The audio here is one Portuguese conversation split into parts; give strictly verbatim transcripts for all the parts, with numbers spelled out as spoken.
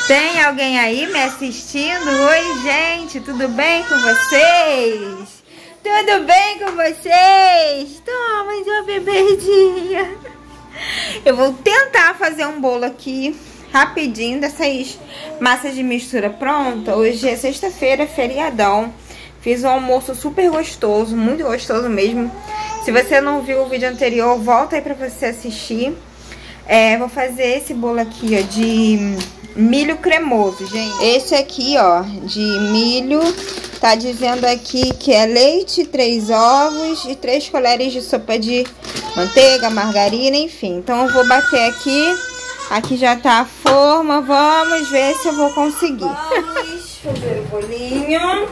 Tem alguém aí me assistindo? Oi, gente, tudo bem com vocês? Tudo bem com vocês? Toma, uma bebedinha. Eu vou tentar fazer um bolo aqui rapidinho dessas massas de mistura pronta. Hoje é sexta-feira, feriadão. Fiz um almoço super gostoso, muito gostoso mesmo. Se você não viu o vídeo anterior, volta aí pra você assistir. É, vou fazer esse bolo aqui, ó, de milho cremoso, gente. Esse aqui, ó, de milho, tá dizendo aqui que é leite, três ovos e três colheres de sopa de manteiga, margarina, enfim. Então eu vou bater aqui. Aqui já tá a forma. Vamos ver se eu vou conseguir. Vamos fazer o bolinho.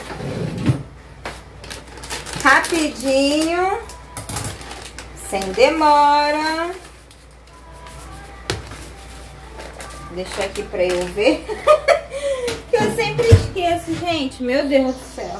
Rapidinho. Sem demora. Deixa aqui pra eu ver. Que eu sempre esqueço, gente. Meu Deus do céu.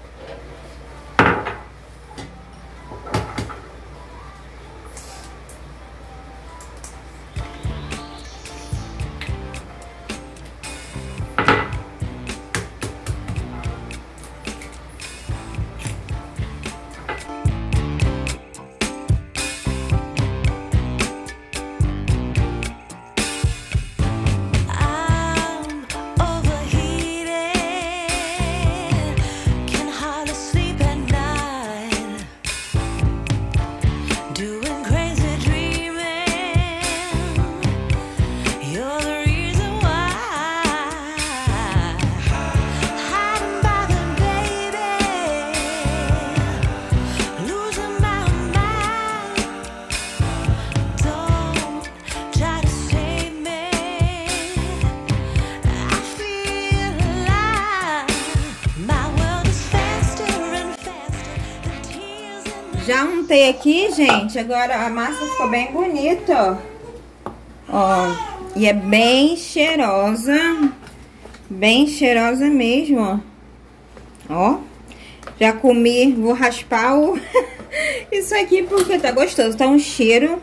Já untei aqui, gente. Agora a massa ficou bem bonita, ó. Ó, e é bem cheirosa. Bem cheirosa mesmo, ó. Ó. Já comi, vou raspar o... isso aqui porque tá gostoso. Tá um cheiro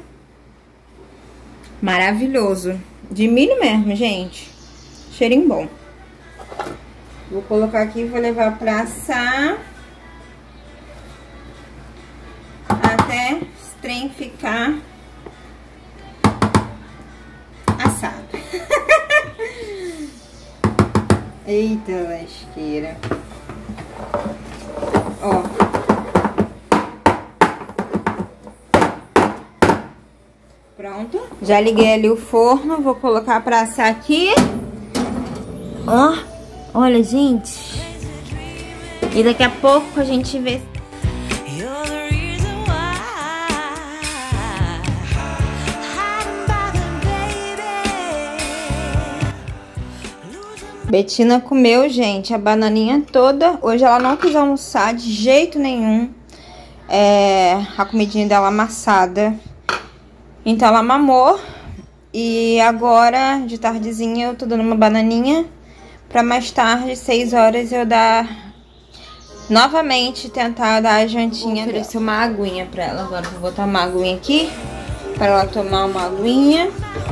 maravilhoso. De milho mesmo, gente. Cheirinho bom. Vou colocar aqui e vou levar pra assar. Até esse trem ficar assado. Eita lasqueira. Ó. Pronto. Já liguei ali o forno. Vou colocar pra assar aqui. Ó. Olha, gente. E daqui a pouco a gente vê... Betina comeu, gente, a bananinha toda. Hoje ela não quis almoçar de jeito nenhum. É, a comidinha dela amassada. Então ela mamou. E agora, de tardezinha, eu tô dando uma bananinha. Pra mais tarde, seis horas, eu dar... novamente tentar dar a jantinha. Vou oferecer uma aguinha pra ela. Agora vou botar uma aguinha aqui. Pra ela tomar uma aguinha.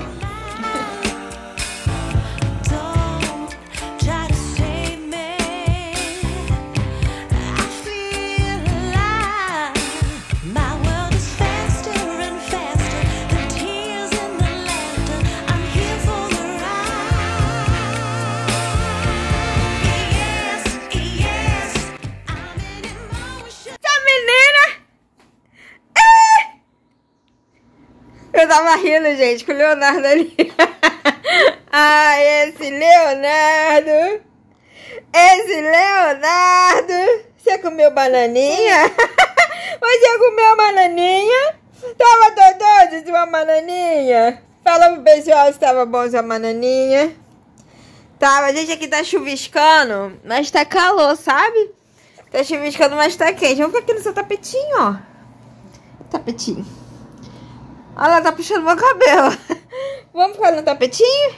Eu tava rindo, gente, com o Leonardo ali. Ah, esse Leonardo. Esse Leonardo. Você comeu bananinha? Você comeu bananinha? Tava todo de uma bananinha? Fala pro pessoal se tava bom essa bananinha. Tava, a gente aqui tá chuviscando, mas tá calor, sabe? Tá chuviscando, mas tá quente. Vamos ficar aqui no seu tapetinho, ó. Tapetinho. Olha lá, tá puxando meu cabelo. Vamos ficar no tapetinho?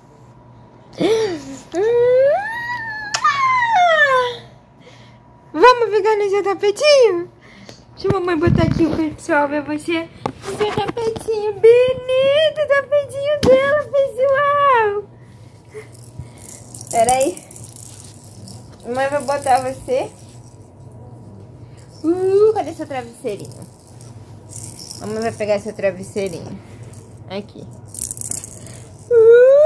Vamos ficar no seu tapetinho? Deixa a mamãe botar aqui o pessoal ver você. O seu tapetinho bonito, o tapetinho dela, pessoal. Pera aí. Mãe vai botar você. Uh, cadê seu travesseirinho? Mamãe vai pegar seu travesseirinho. Aqui. Uh!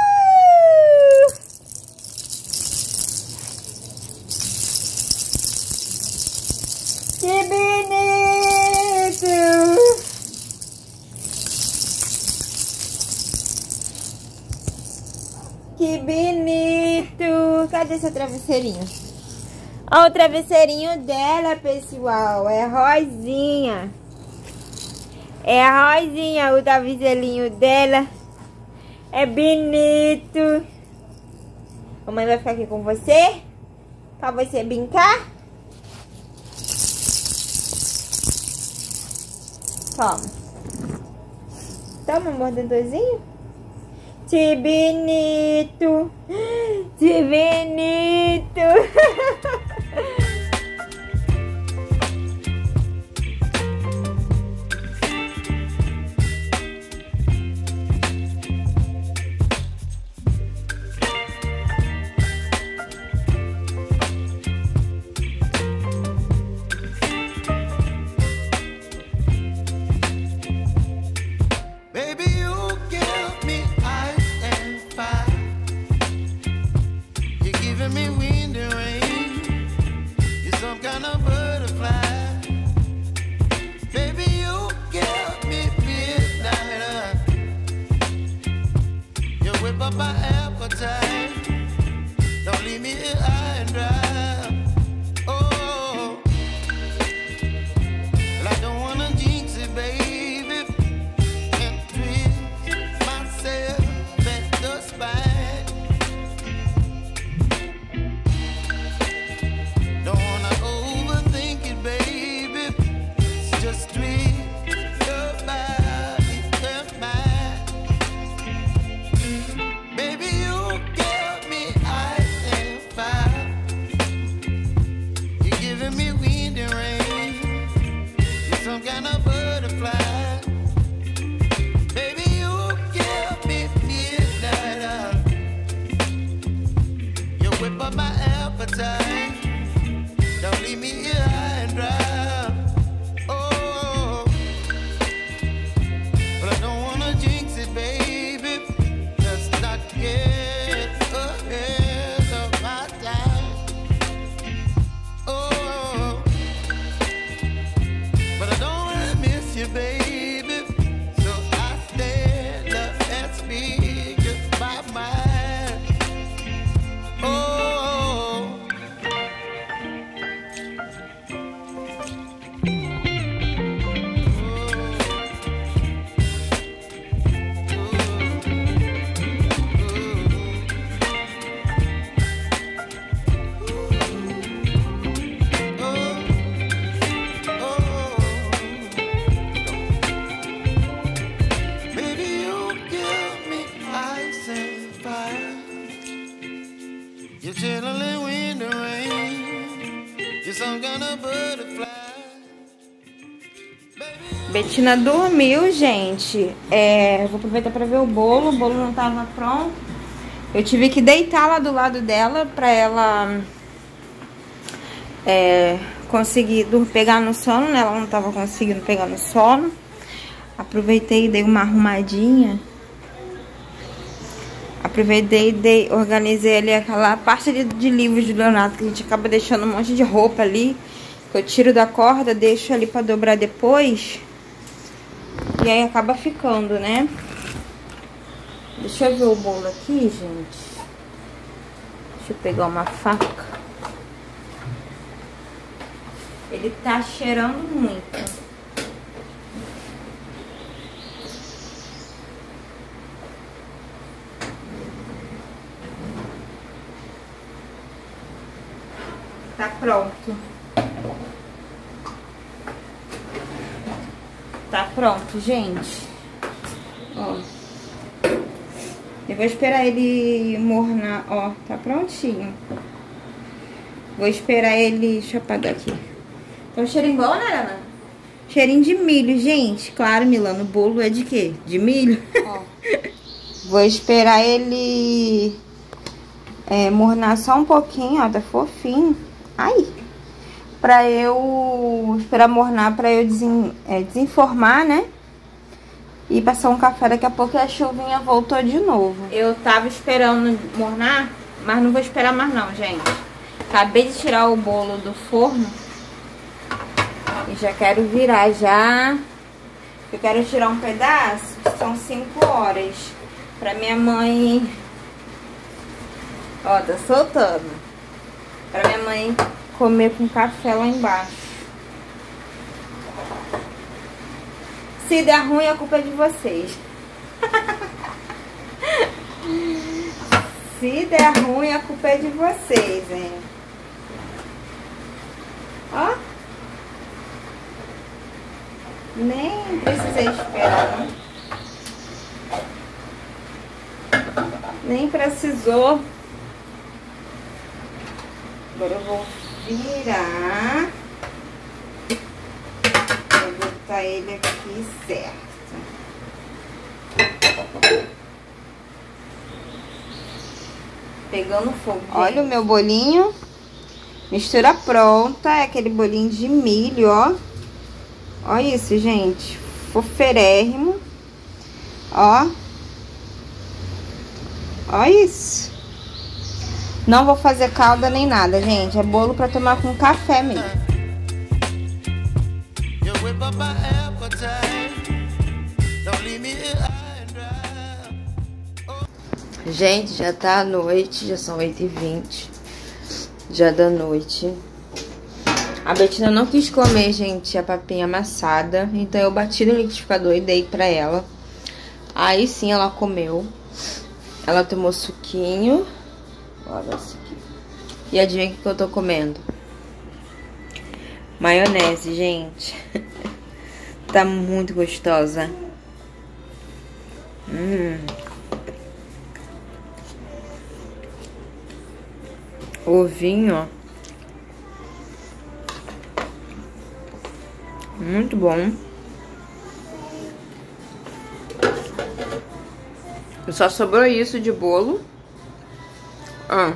Que bonito! Que bonito! Cadê seu travesseirinho? Olha o travesseirinho dela, pessoal. É rosinha. É rosinha o travesseirinho dela. É bonito. Mamãe vai ficar aqui com você. Pra você brincar. Toma. Toma, mordedorzinho. Que bonito. Que bonito. Betina dormiu, gente. É, vou aproveitar para ver o bolo. O bolo não tava pronto. Eu tive que deitar lá do lado dela para ela é, conseguir pegar no sono, né? Ela não tava conseguindo pegar no sono. Aproveitei e dei uma arrumadinha. Aproveitei e dei, organizei ali aquela parte de, de livros de Leonardo, que a gente acaba deixando um monte de roupa ali. Que eu tiro da corda, deixo ali para dobrar depois. E aí acaba ficando, né? Deixa eu ver o bolo aqui, gente. Deixa eu pegar uma faca. Ele tá cheirando muito. Tá pronto. Tá pronto, gente. Ó. Eu vou esperar ele mornar, ó. Tá prontinho. Vou esperar ele... Deixa eu apagar aqui. Tá um cheirinho bom, né, Ana? Cheirinho de milho, gente. Claro, Milano, o bolo é de quê? De milho? Ó. Vou esperar ele é, mornar só um pouquinho, ó, tá fofinho. Ai! Pra eu esperar mornar, pra eu desen, é, desenformar, né? E passar um café daqui a pouco e a chuvinha voltou de novo. Eu tava esperando mornar, mas não vou esperar mais não, gente. Acabei de tirar o bolo do forno e já quero virar já. Eu quero tirar um pedaço, são cinco horas. Pra minha mãe... Ó, tá soltando. Pra minha mãe comer com café lá embaixo. Se der ruim, a culpa é de vocês. Se der ruim, a culpa é de vocês, hein? Ó. Nem precisei esperar, não. Nem precisou. Agora eu vou virar. Vou botar ele aqui certo. Pegando fogo. Gente. Olha o meu bolinho. Mistura pronta. É aquele bolinho de milho, ó. Olha isso, gente. Foferérrimo. Ó. Olha isso. Não vou fazer calda nem nada, gente. É bolo pra tomar com café mesmo. Gente, já tá à noite. Já são oito e vinte. Já da noite. A Betina não quis comer, gente, a papinha amassada. Então eu bati no liquidificador e dei pra ela. Aí sim ela comeu. Ela tomou suquinho. Olha isso aqui. E adivinha o que eu tô comendo? Maionese, gente. Tá muito gostosa. Hum. Ovinho, ó. Muito bom. Só sobrou isso de bolo. Ah.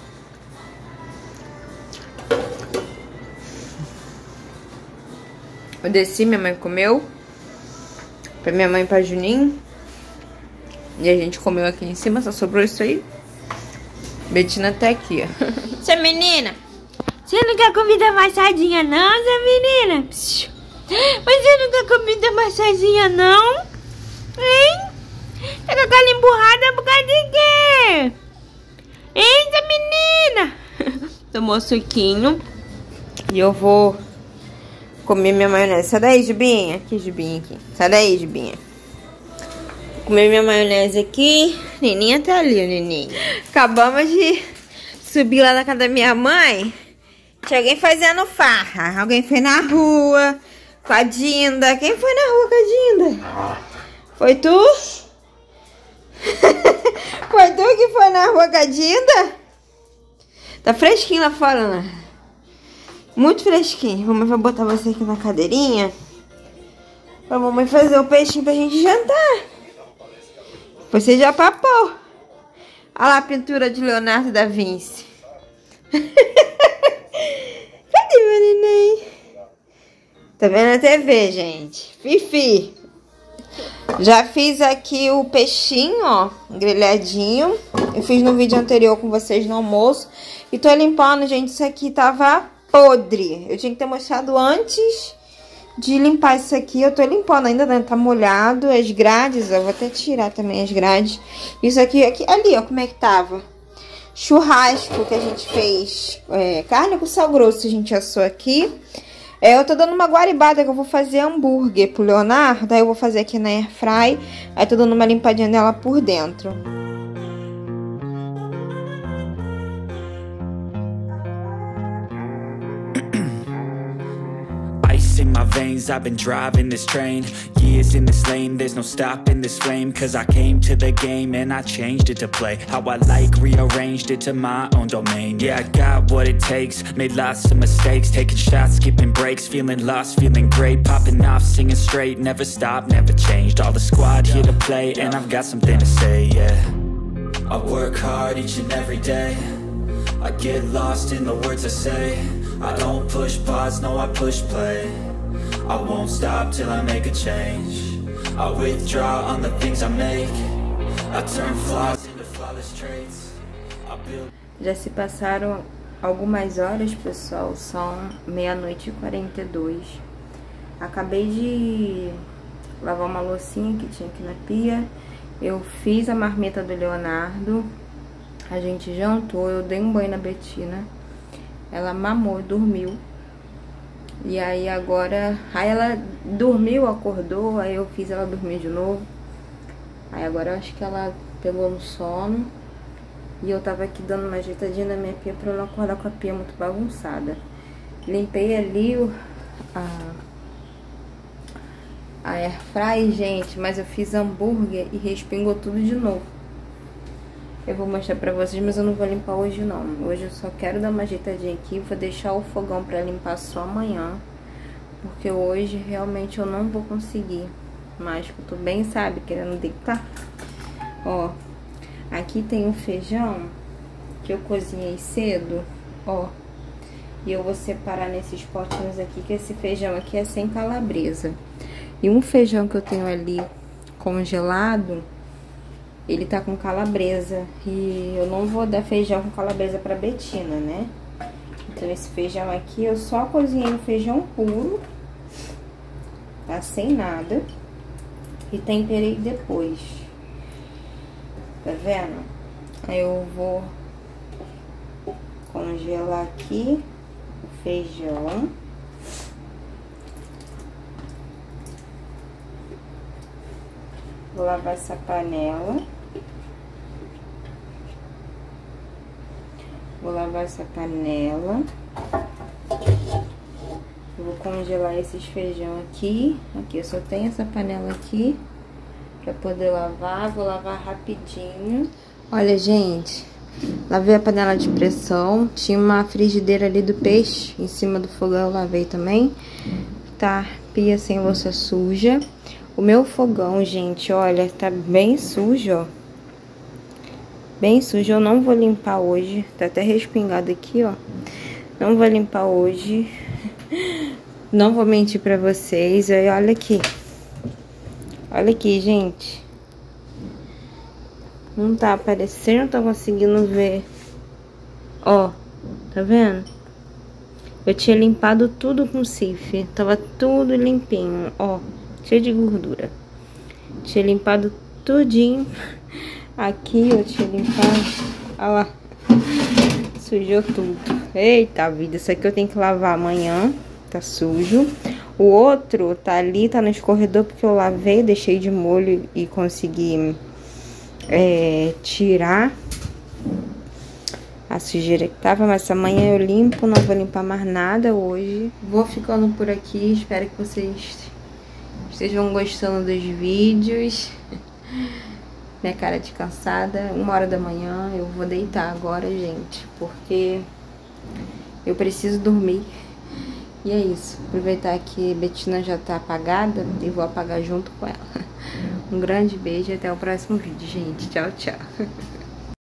Eu desci, minha mãe comeu. Pra minha mãe e pra Juninho. E a gente comeu aqui em cima, só sobrou isso aí. Betina tá aqui, ó. Essa menina, você não quer comida amassadinha não, essa menina? Psiu. Mas você não quer comida amassadinha não? Hein? Tá com a cara emburrada por causa de quê? Eita, menina! Tomou suquinho. E eu vou comer minha maionese. Sai daí, Jubinha. Aqui, Jubinha, aqui. Sai daí, Jubinha. Vou comer minha maionese aqui. Neninha tá ali, o Neninho. Acabamos de subir lá na casa da minha mãe. Tinha alguém fazendo farra. Alguém foi na rua com a Dinda. Quem foi na rua com a Dinda? Foi tu? Foi tu que foi na rua com a Dinda? Tá fresquinho lá fora, né? Muito fresquinho. Mamãe vai botar você aqui na cadeirinha pra mamãe fazer o peixinho pra gente jantar. Você já papou. Olha lá a pintura de Leonardo da Vinci. Cadê meu neném? Tá vendo a T V, gente? Fifi. Já fiz aqui o peixinho, ó, grelhadinho. Eu fiz no vídeo anterior com vocês no almoço. E tô limpando, gente, isso aqui tava podre. Eu tinha que ter mostrado antes de limpar isso aqui. Eu tô limpando ainda, né? Tá molhado. As grades, ó, vou até tirar também as grades. Isso aqui, aqui ali, ó, como é que tava. Churrasco que a gente fez, é, carne com sal grosso, a gente assou aqui. É, eu tô dando uma guaribada que eu vou fazer hambúrguer pro Leonardo. Daí eu vou fazer aqui na airfry. Aí tô dando uma limpadinha nela por dentro. In my veins, I've been driving this train. Years in this lane, there's no stopping this flame. Cause I came to the game and I changed it to play how I like, rearranged it to my own domain. Yeah, I got what it takes, made lots of mistakes. Taking shots, skipping breaks, feeling lost, feeling great. Popping off, singing straight, never stopped, never changed. All the squad here to play and I've got something to say, yeah. I work hard each and every day. I get lost in the words I say. I don't push pause, no I push play. I won't stop till I make a change. I withdraw on the things I make. I turn flaws into flawless traits. I build... Já se passaram algumas horas, pessoal. São meia-noite e quarenta e dois. Acabei de lavar uma loucinha que tinha aqui na pia. Eu fiz a marmita do Leonardo. A gente jantou, eu dei um banho na Betina. Ela mamou, dormiu. E aí agora... Aí ela dormiu, acordou. Aí eu fiz ela dormir de novo. Aí agora eu acho que ela pegou no sono. E eu tava aqui dando uma ajeitadinha na minha pia pra eu não acordar com a pia muito bagunçada. Limpei ali o... A... A airfry, gente, mas eu fiz hambúrguer e respingou tudo de novo. Eu vou mostrar pra vocês, mas eu não vou limpar hoje não. Hoje eu só quero dar uma ajeitadinha aqui. Vou deixar o fogão pra limpar só amanhã. Porque hoje realmente eu não vou conseguir. Mas eu tô bem, sabe, querendo deitar. Ó, aqui tem um feijão que eu cozinhei cedo, ó. E eu vou separar nesses potinhos aqui, que esse feijão aqui é sem calabresa. E um feijão que eu tenho ali congelado, ele tá com calabresa. E eu não vou dar feijão com calabresa pra Betina, né? Então esse feijão aqui, eu só cozinhei o feijão puro, tá? Sem nada. E temperei depois. Tá vendo? Aí eu vou congelar aqui o feijão. Vou lavar essa panela. Vou lavar essa panela. Vou congelar esses feijão aqui. Aqui eu só tenho essa panela aqui pra poder lavar. Vou lavar rapidinho. Olha, gente, lavei a panela de pressão. Tinha uma frigideira ali do peixe em cima do fogão, eu lavei também. Tá, pia sem louça suja. O meu fogão, gente, olha, tá bem sujo, ó. Bem sujo, eu não vou limpar hoje. Tá até respingado aqui, ó. Não vou limpar hoje. Não vou mentir pra vocês. Aí, olha aqui. Olha aqui, gente. Não tá aparecendo, não tô conseguindo ver. Ó, tá vendo? Eu tinha limpado tudo com sif. Tava tudo limpinho, ó. Cheio de gordura. Tinha limpado tudinho. Aqui eu tinha limpado. Olha lá. Sujou tudo. Eita vida, isso aqui eu tenho que lavar amanhã. Tá sujo. O outro tá ali, tá no escorredor, porque eu lavei, deixei de molho e consegui é, tirar a sujeira que tava. Mas amanhã eu limpo, não vou limpar mais nada hoje. Vou ficando por aqui, espero que vocês estejam gostando dos vídeos. Minha cara de cansada, uma hora da manhã. Eu vou deitar agora, gente, porque eu preciso dormir. E é isso, aproveitar que a Betina já tá apagada e vou apagar junto com ela. Um grande beijo e até o próximo vídeo, gente. Tchau, tchau.